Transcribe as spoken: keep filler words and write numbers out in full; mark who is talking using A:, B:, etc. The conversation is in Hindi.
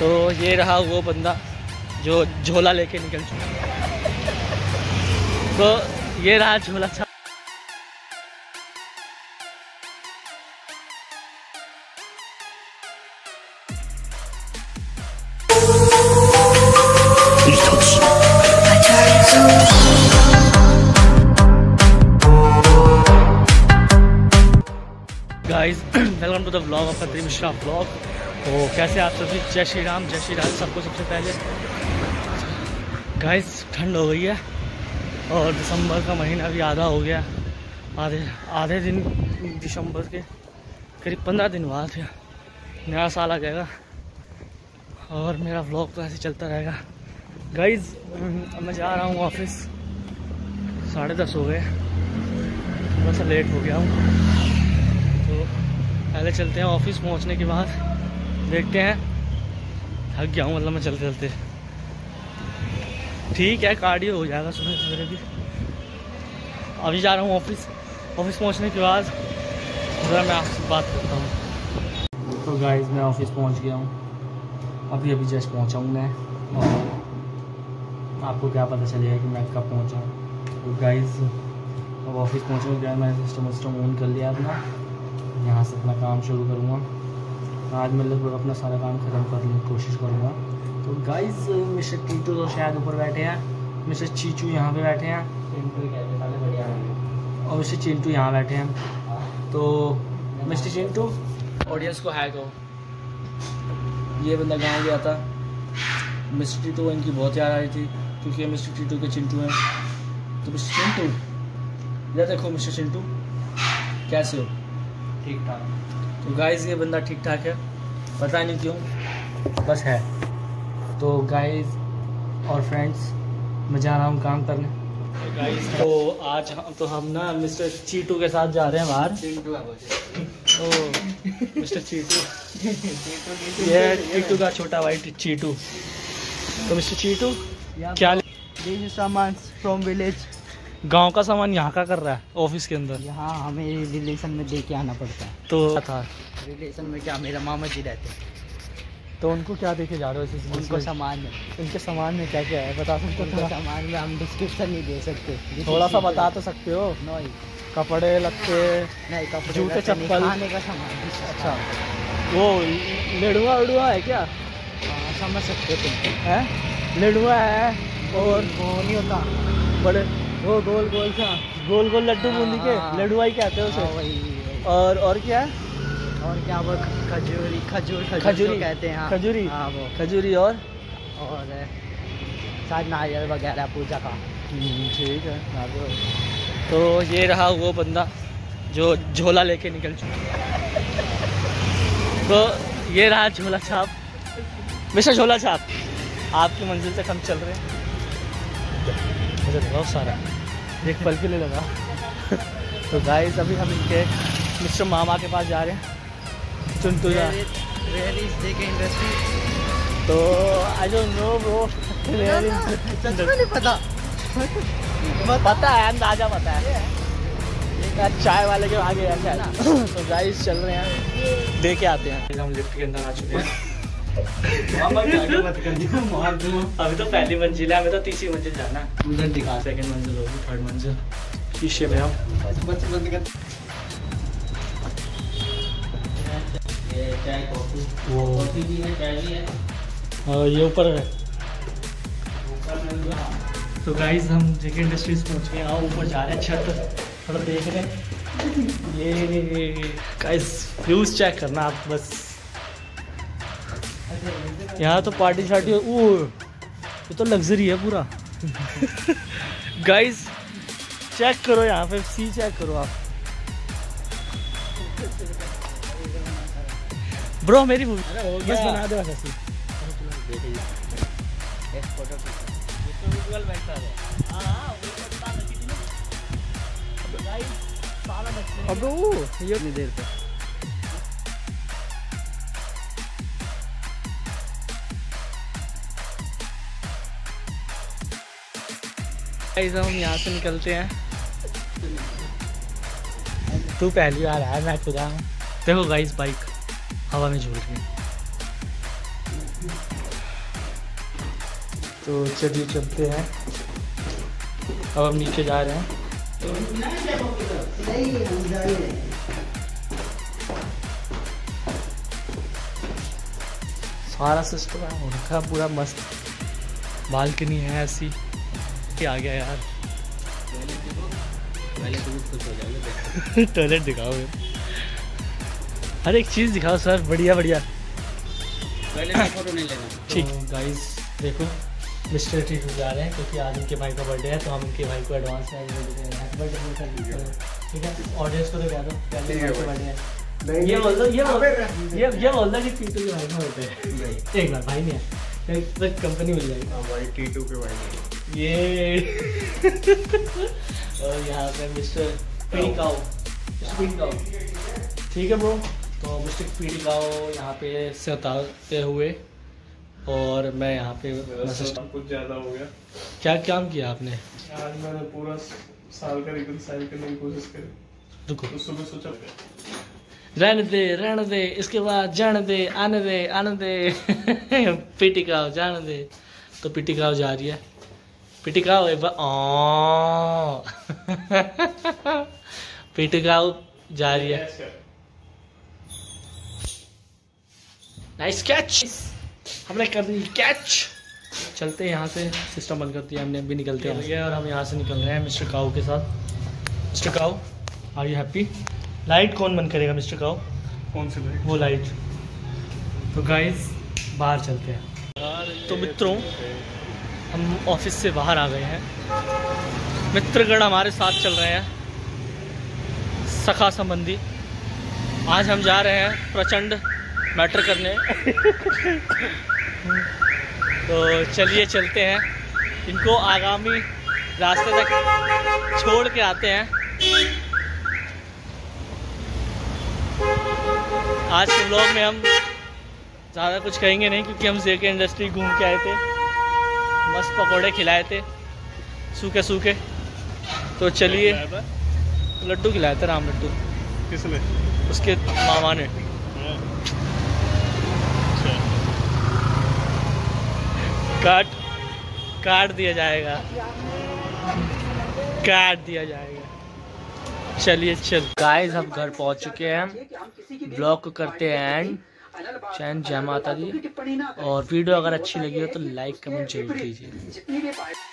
A: तो ये रहा वो बंदा जो झोला लेके निकल चुका। तो ये रहा झोला छाप। Guys welcome to the vlog of Khatri Mishra vlog. तो कैसे आप सभी? जय श्री राम, जय श्री राम सबको। सबसे पहले गाइस ठंड हो गई है और दिसंबर का महीना भी आधा हो गया। आधे आधे दिन दिसंबर के करीब पंद्रह दिन बाद नया साल आ जाएगा और मेरा व्लॉग तो ऐसे चलता रहेगा। गाइस मैं जा रहा हूँ ऑफिस, साढ़े दस हो गए, थोड़ा सा लेट हो गया हूँ। तो पहले चलते हैं ऑफिस। पहुंचने के बाद देखते हैं, थक गया हूँ मतलब मैं चलते चलते। ठीक है, कार्डियो हो जाएगा सुबह सवेरे भी। अभी जा रहा हूँ ऑफिस। ऑफिस पहुंचने के बाद ज़रा मैं आपसे बात करता हूँ। तो गाइस मैं ऑफिस पहुंच गया हूँ, अभी अभी जस्ट पहुँचा हूँ मैं। और आपको क्या पता चलेगा कि मैं कब पहुँचा हूँ। तो गाइस अब ऑफिस पहुँचने के बाद मैंने सिस्टम सिस्टम ऑन कर लिया अपना, यहाँ से अपना काम शुरू करूँगा। आज मैं लगभग अपना सारा काम ख़त्म करने की कोशिश करूँगा। तो गाइस मिस्टर टीटू तो शायद ऊपर बैठे हैं, मिस्टर चीचू यहाँ पे बैठे हैं और मिस्टर चिंटू यहाँ बैठे हैं। तो मिस्टर चिंटू ऑडियंस को हाय कहो। ये बंदा गाँव गया था, मिस्टर टीटू इनकी बहुत याद आ रही थी क्योंकि मिस्टर टीटू के चिंटू हैं। तो मिस्टर चिंटू इधर देखो, मिस्टर चिंटू कैसे हो? ठीक ठाक। तो गाइस ये बंदा ठीक ठाक है, पता नहीं क्यों, बस है। तो गाइस और फ्रेंड्स मैं जा रहा हूँ काम करने। तो गाइस तो आज हम तो हम ना मिस्टर चीटू के साथ जा रहे हैं बाहर। तो मिस्टर चीटू ये चीटू का छोटा भाई चीटू। तो मिस्टर चीटू क्या
B: सामान फ्रॉम विलेज,
A: गांव का सामान यहाँ का कर रहा है ऑफिस के अंदर?
B: यहाँ हमें रिलेशन में दे के आना पड़ता है।
A: तो था
B: रिलेशन में क्या, मेरा मामा जी रहते हैं।
A: तो उनको क्या देके जा रहे हो? इस
B: उनको सामान में,
A: इनके सामान में क्या क्या है बता सकते हो?
B: सामान में हम डिस्क्रिप्शन नहीं दे सकते,
A: थोड़ा सा बता तो सकते हो?
B: नहीं,
A: कपड़े लत्ते
B: नहीं, कपड़े
A: जूते चप्पल,
B: खाने का सामान।
A: अच्छा वो लेडुआ वेडुआ है क्या?
B: हाँ समझ सकते तुम
A: है, लेडुआ है और
B: वो नहीं होता
A: बड़े
B: वो गोल गोल सा
A: गोल गोल लड्डू बूंदी के लड्डुआ ही कहते हैं उसे।
B: वही
A: और और क्या है?
B: और क्या वो खजूरी खजूर
A: खजूरी
B: कहते हैं।
A: खजूरी,
B: हाँ वो
A: खजूरी और
B: और शायद नारियल वगैरह पूजा का।
A: ठीक है नारियल। तो ये रहा वो बंदा जो झोला लेके निकल चुका। तो ये रहा झोला छाप, मिस्टर झोला छाप। आपकी मंजिल तक हम चल रहे हैं। मुझे बहुत सारा एक पल के लिए लगा। तो गाइस अभी हम इनके मिस्टर मामा के पास जा रहे हैं, चिंटू जा। तो आई डोंट नो ब्रो,
B: नहीं पता
A: पता है, अंदाजा पता है, चाय वाले के आगे है शायद। तो गाइस चल रहे हैं, दे के आते हैं। हम लिफ्ट के अंदर आ चुके हैं। अभी तो पहली मंजिल है, हमें तो तीसरी मंजिल जाना है। उधर दिखा, सेकंड मंजिल होगी, थर्ड मंजिल शीशे में हम। वो ये ऊपर है। तो गाइस हम जेके इंडस्ट्रीज पहुंच गए, यहाँ ऊपर जा रहे हैं, छत थोड़ा देख रहे हैं। ये गाइस व्यूज चेक करना आप बस। यहाँ तो पार्टी शार्टी, ओ ये तो लग्जरी है पूरा। गाइस चेक करो, यहाँ पे सी चेक करो आप। ब्रो मेरी मूवी बस बना दो ऐसे।
B: अब वो ये इतनी देर पे
A: गाइस हम यहाँ से निकलते हैं। तू पहली बार आया, मैं खुदा हूँ। देखो गाइस बाइक हवा में झूल रही है। तो चलिए चलते हैं, अब हम नीचे जा रहे हैं। सारा सिस्टम है उनका पूरा मस्त, बालकनी है ऐसी कि आ गया यार। टॉयलेट दिखाओ, हर एक चीज़ दिखाओ सर, बढ़िया बढ़िया। फोटो नहीं लेना। ठीक गाइस देखो, मिस्टर टीटू जा रहे हैं क्योंकि आज इनके भाई का बर्थडे है, तो हम इनके भाई को एडवांस में हैप्पी बर्थडे। ठीक है, ऑडियंस को तो कह दो पहले हैप्पी बर्थडे है। ये बोल दो, ये बोल ये ये बोल दो कि टीटू के भाई का बर्थडे है। एक बार भाई नहीं है तो कंपनी मिल जाएगी। हाँ भाई, टीटू के भाई ये। और यहाँ पे mister PD Kao, mister PD Kao. ठीक है ब्रो, तो मिस्टर पीडी काओ यहाँ पे से उतारते हुए, और मैं यहाँ पे
C: कुछ ज़्यादा हो गया।
A: क्या काम किया आपने?
C: आज मैंने पूरा साल का रिकंसाइल करने की कोशिश करी।
A: रुको,
C: तो सुबह सोचा
A: रहने दे रहने दे, इसके बाद जाने दे, आने दे आने दे। पीटी काओ जाने दे, तो पीटी काओ जा रही है। पीटी काओ एक बार ओ पीटी काओ जा रही है। नाइस कैच, हमने कर दी कैच। चलते हैं यहाँ से, सिस्टम बंद कर दिया हमने, अभी निकलते हैं। और हम यहाँ से निकल रहे हैं मिस्टर काओ के साथ। Mister Kao, are you happy? Light कौन बंद करेगा मिस्टर काओ?
C: कौन सी लाइट?
A: वो लाइट। तो गाइस बाहर चलते हैं। तो मित्रों, हम ऑफिस से बाहर आ गए हैं। मित्रगण हमारे साथ चल रहे हैं, सखा संबंधी। आज हम जा रहे हैं प्रचंड मैटर करने। तो चलिए चलते हैं, इनको आगामी रास्ते तक छोड़ के आते हैं। आज के व्लॉग में हम ज़्यादा कुछ कहेंगे नहीं, क्योंकि हम जेके इंडस्ट्री घूम के आए थे, मस्त पकोड़े खिलाए थे सूखे सूखे। तो चलिए, लड्डू खिलाए थे, राम लड्डू।
C: किसने?
A: उसके मामा ने। काट काट दिया जाएगा, काट दिया जाएगा। चलिए चल गाइस, हम घर पहुंच चुके हैं। ब्लॉग को करते हैं एंड। चैन जय माता दी, और वीडियो अगर अच्छी लगी हो तो लाइक कमेंट जरूर कीजिए।